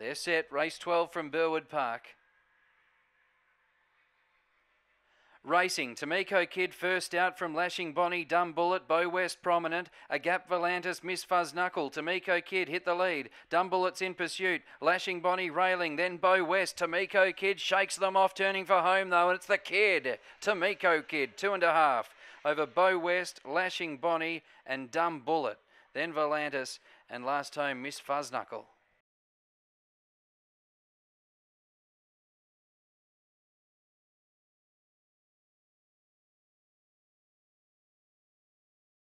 They're set. Race 12 from Burwood Park. Racing, Tamiko Kid first out from Lashing Bonnie, Dumb Bullet, Bow West prominent, A Gap Volantis, Miss Fuzz Knuckle, Tamiko Kid hit the lead, Dumb Bullet's in pursuit, Lashing Bonnie railing, then Bow West, Tamiko Kid shakes them off, turning for home though, and it's the Kid, Tamiko Kid, 2.5, over Bow West, Lashing Bonnie and Dumb Bullet, then Volantis, and last home Miss Fuzz Knuckle.